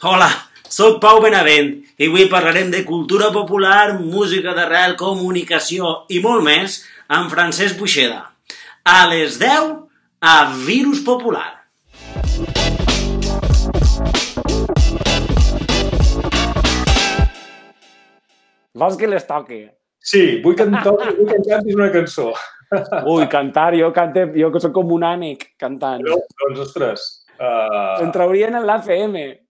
Hola, sóc Pau Benavent i avui parlarem de cultura popular, música d'arrel, comunicació i molt més amb Francesc Buixeda. A les 10, a Virus Popular. Vols que les toqui? Sí, vull que cantis una cançó. Ui, cantar, jo que soc com un ànec cantant. Doncs, ostres... Em traurien en l'ACM.